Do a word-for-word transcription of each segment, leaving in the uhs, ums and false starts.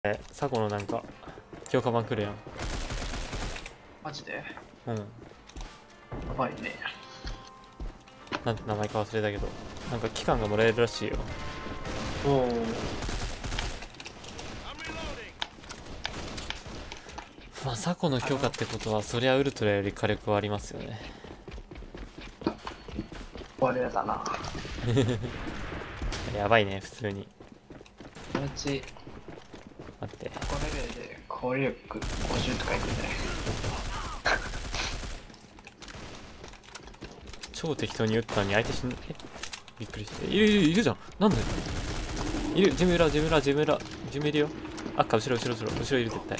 え、サコのなんか強化版来るやん。 マジでうん。 やばいね。 なんて名前か忘れたけど、なんか期間がもらえるらしいよ。 おお。 まあサコの強化ってことはそりゃウルトラより火力はありますよね。 我らだな。 やばいね普通に。 このうち待って、 こレベルで攻略ごじゅうとかいくんだね。 超適当に撃ったのに相手死ん、え、びっくりして、いるいるいるじゃん。なんでいる。ジム裏ジム裏ジム裏ジムいるよ。赤後ろ後ろ後ろ後ろいる絶対。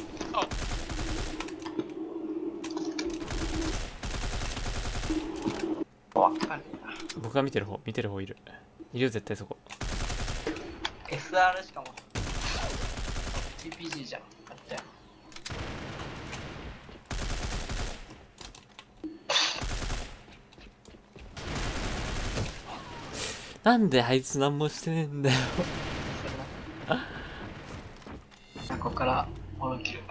わかんねえな。 僕が見てる方見てる方いるいるよ絶対そこ。 エスアール しかも ティーピージー じゃん。あったよ。 なんであいつ何もしてねえんだよ。 それなここからモノキル。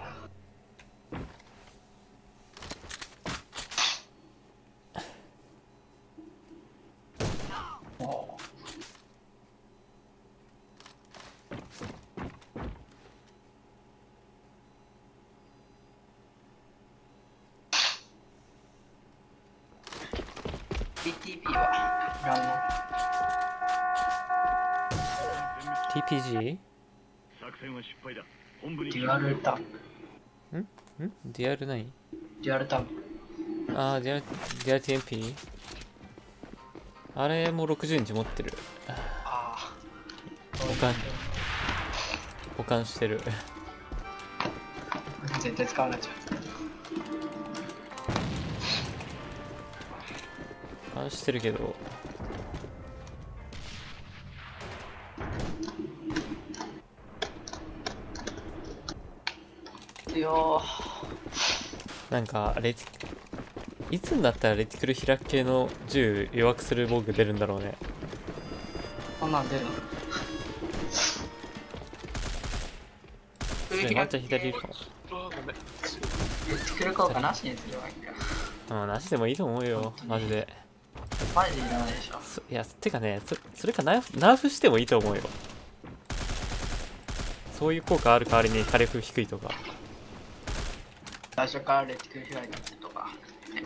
おお。ティーティーピー はランのティーピージー？ デュアルタンク。 んんデュアル何？ デュアルタンク。 あーデュアルデュアル ティーエムピー？ あれもろくじゅうインチ持ってる。 ああ。 保管保管してる。 絶対使わないじゃん。 保管してるけど、 いやー、 なんかレティいつになったらレティクル開く系の銃弱くする防具出るんだろうね。 こんなん出るの。 それワンちゃん左いるかも。 作る効果なしにすればいいんだよ。 うん、なしでもいいと思うよマジで。 マジでいらないでしょ。 そいやてかね、そそれかナーフナーフしてもいいと思うよ。そういう効果ある代わりに火力低いとか。 最初からレティクル開いてとか、ね、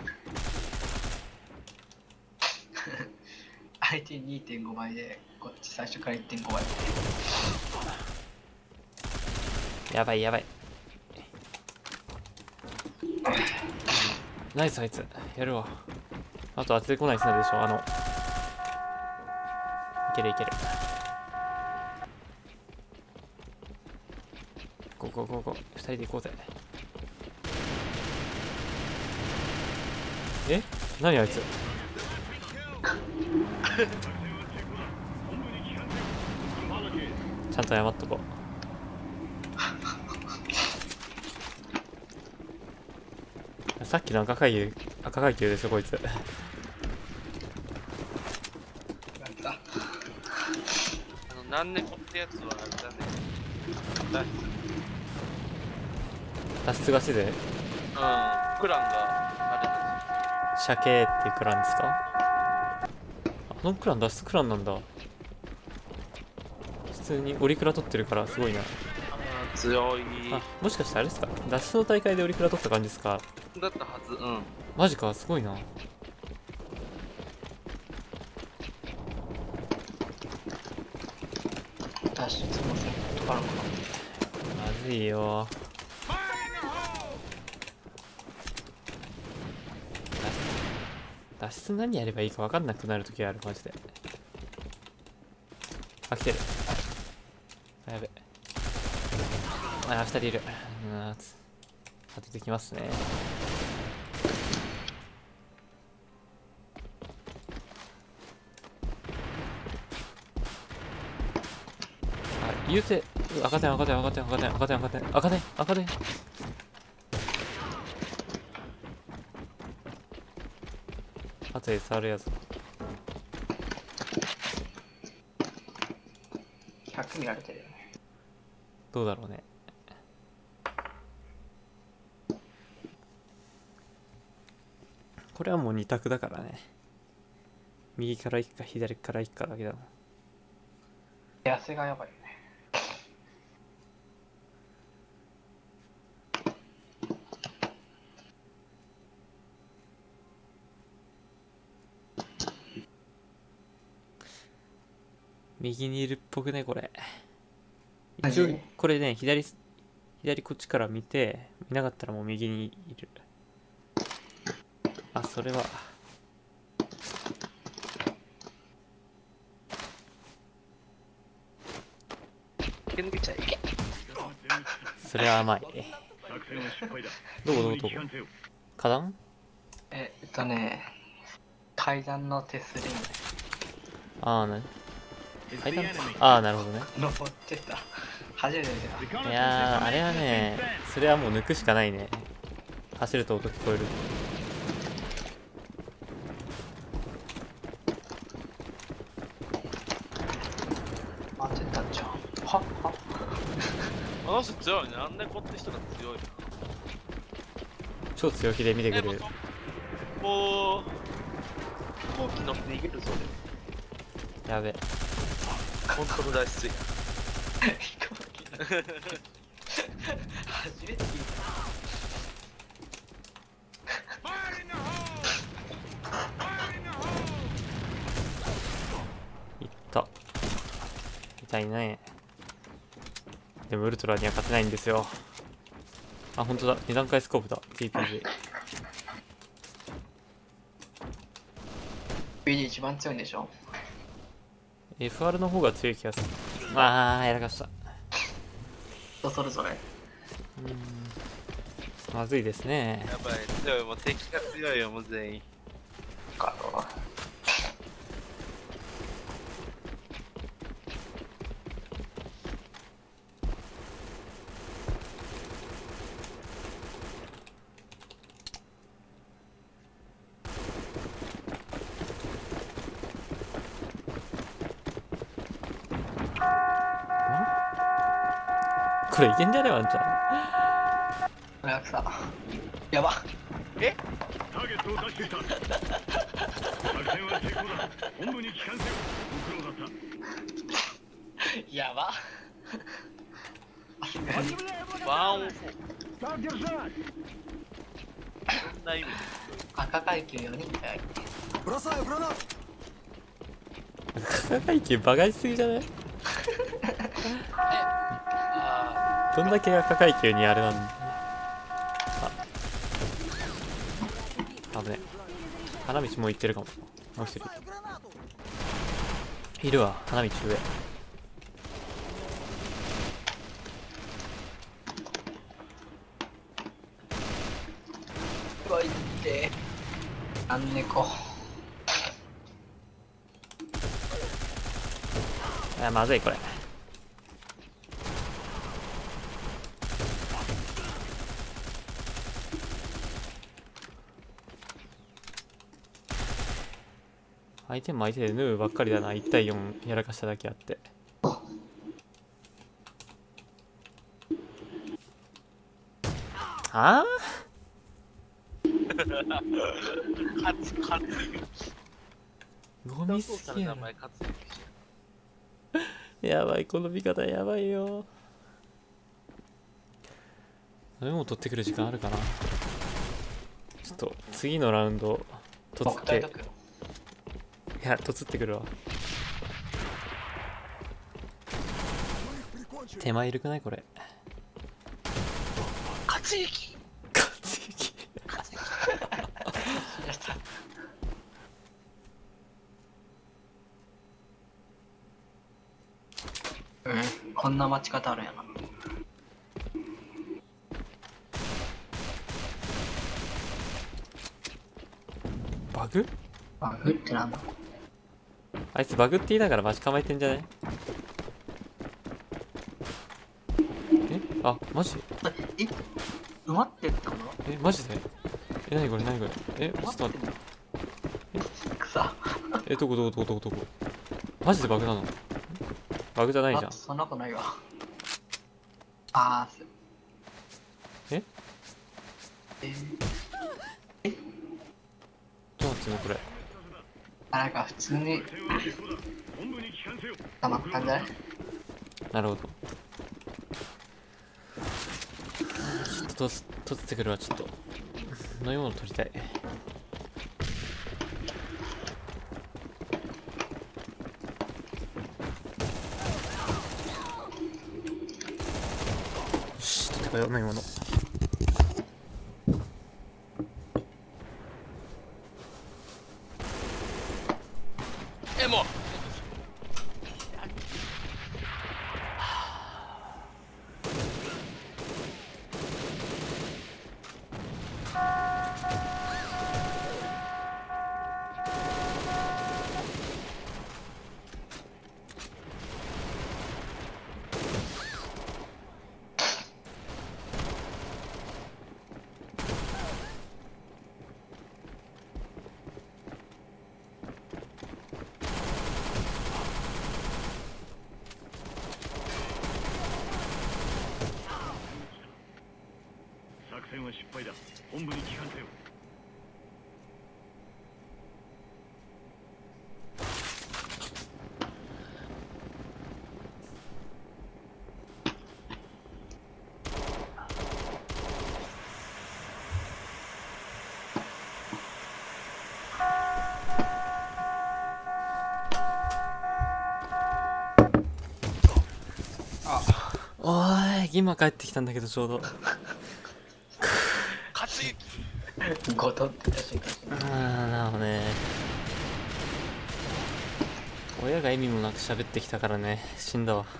相手 にてんご 倍でこっち最初から いってんご 倍。 やばいやばい。ナイスあいつやるわ。あと当ててこない人でしょ。あのいけるいける。ゴーゴーゴーゴーふたりで行こうぜ。え何あいつ。ちゃんと謝っとこう。さっきの赤階級赤階級でしょこいつ。 なんかあの何猫ってやつはあれだね。 脱出がしでうん、クランがあシャケーっていうクランですか。あのクラン脱出クランなんだ。普通にオリクラ取ってるからすごいな。 れだ強いあ、もしかしてあれですか、脱出の大会でオリクラ取った感じですか。 だったはず。うん。 マジか、すごいな。 脱出もせんとかのかな。 まずいよ。脱出何やればいいか分かんなくなるときあるマジで。あ、来てる。あ、やべ。あ、ふたりいる。うん、当ててきますね。あ、言うて赤点赤点赤点赤点赤点赤点赤点赤点。あとで触るやつ。 ひゃく見られてるよね。 どうだろうね。 これはもうに択だからね。右から行くか左から行くかだけだもん。 痩せがやばいよね。 右にいるっぽくねこれ。 マジ一応これね、左左こっちから見て、見なかったらもう右にいる。あ、それは駆け抜けちゃいけ。 それは甘い。どこどこどこ花壇？ ええっとね、階段の手すりにああ、な階段ああ、なるほどね。 登ってた。初めて見た。 いやー、あれはね、それはもう抜くしかないね。走ると音聞こえる。 当てたんじゃん。はっはっ。 あの人強いね。あんな子って人が強い。 超強気で見てくえ、 れる。 もう、飛行機乗って逃げるぞ。 やべ。 本当の脱出や。 飛行機だ。初めて聞いた。 いった。痛いね。でもウルトラには勝てないんですよ。あ、本当だ。に段階スコープだ。ティーピージー。 ビーディー 一番強いんでしょ。 エフアール の方が強い気がする。あー、やらかした。 人それぞれ。 うーん。まずいですね。 やばい、強い。もう敵が強いよ、もう全員。 かろう。 これいけんじゃねワンちゃん。 これはさ、やば。 えターゲットを出していた。作戦は成功だ。本部に帰還せよ。ご苦労だった。 やば。 ワンオンフォー。そんな意味。 赤階級よにんだよ。 赤階級バカしすぎじゃない？ あどんだけ赤階級にあれなんだ。あ、危ね。花道もう行ってるかも。もう一人いるわ。花道上。 ー、うわ、いってー。あんねこ。 あ、まずいこれ。相手も相手でヌーばっかりだな。いちたいよんやらかしただけあって。ああ勝つ、勝つ。 ゴミすぎやろ。 名前勝つ。 やばい、この味方やばいよ。メモ取ってくる時間あるかな。ちょっと次のラウンドとつって、 僕体力よ。 いや、とつってくるわ。手前いるくないこれ。 勝撃。 活撃。 やったうん、こんな待ち方あるんやな。 バグ？ バグってなんだ。 あいつバグって言いながら待ち構えてんじゃね？え？あ、マジ？ え、埋まってってこと？ え、マジで？え、なにこれなにこれ？え、ちょっと待って。 くさ。 え、どこどこどこどこどこ？マジでバグなの？バグじゃないじゃん。 あ、そんなことないわ。あーす。 え？ えー、えちもこれ。 あ、なんか普通に作戦は成功だ。本部に帰還せよ。 溜まったんじゃない？ なるほど。ちょっととつ取ってくるわ。ちょっと飲み物取りたい。よし、取ってこよう飲み物。 え、もう作戦は失敗だ。本部に帰還せよ。 おーい、今帰ってきたんだけどちょうど。 勝ちごとってた瞬間。 あーなるほどね。親が意味もなく喋ってきたからね、死んだわ。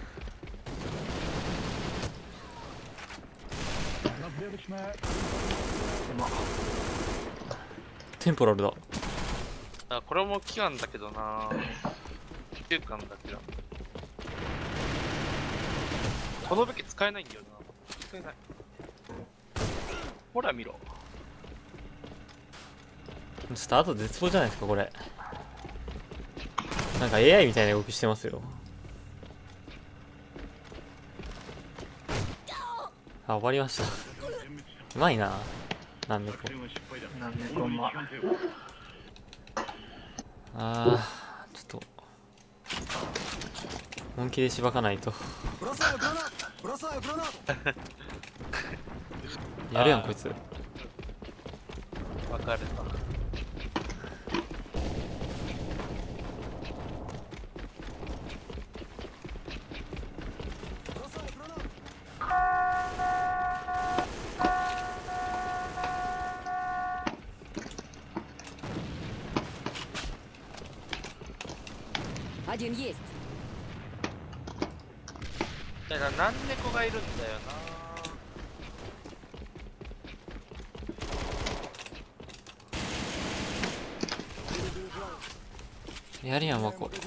でもテンポラルだ。 あ、これも期間だけどな。きゅうかんだけど。この武器使えないんだよな。使えない。ほら見ろ。 ちょっとあと絶望じゃないですかこれ。なんか エーアイ みたいな動きしてますよ。あ、終わりました。うまいな。なんでこう。 作戦は失敗だ。 なんで本部にこんま帰還せよ。 あー、ちょっと本気でしばかないと。やるやんこいつ。 分かれた。 Один есть. だから何猫がいるんだよな。 やるやんわこ。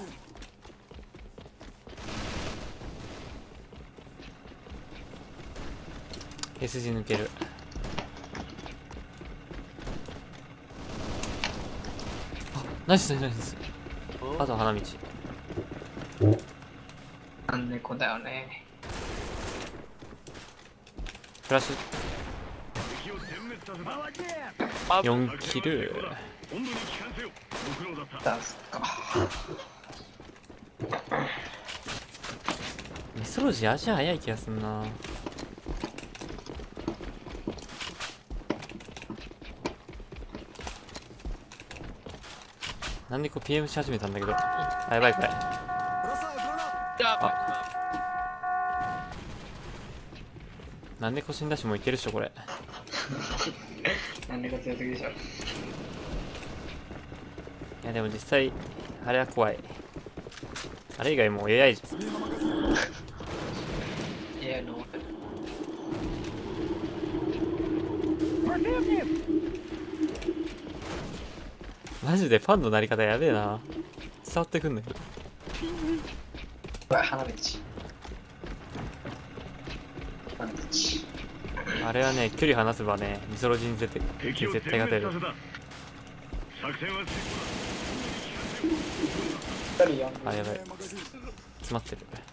エスジ 抜ける。あ、ナイスナイスナイス。あとは花道。 なんでこだよね。 フラッシ敵を殲滅させた。 あ、 ュよんキル。 本部に帰還せよ。ご苦労だった。 ダンスか。 メスロジー足速い気がすんな。なんでこう ピーエム し始めたんだけど。あ、やばいこれ。 やばなんでこう死んだしもういけるっしょこれ。 なんでか強すぎでしょ。 いやでも実際あれは怖い。あれ以外もう エーアイ じゃん。 エーアイ のマジでファンのなり方やべえな。伝わってくんだけど。 これ花道。花道。 あれはね、距離離せばね、ミソロジーに絶対敵を殲絶対勝てる。 滅させた。作戦は成功だ。 一人呼んであ、やばい。詰まってる。